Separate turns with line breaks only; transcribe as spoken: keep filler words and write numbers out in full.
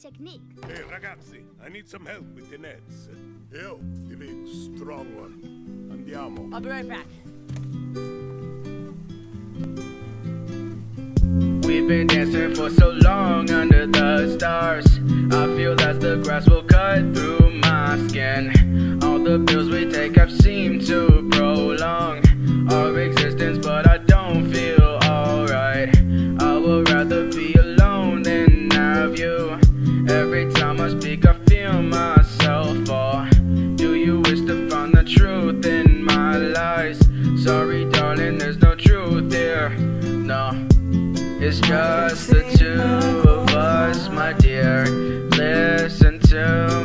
technique.
Hey ragazzi, I need some help with the nets. Io, the big strong one. Andiamo.
I'll be right back.
We've been dancing for so long under the stars. I feel that the grass will cut through my skin. All the pills we take have seemed to prolong our existence, but I don't feel alright. I would rather be alone than have you. Every time I speak I feel myself fall. Do you wish to find the truth in my lies? Sorry darling, there's no truth here. No, it's just the two of us, my dear. Listen to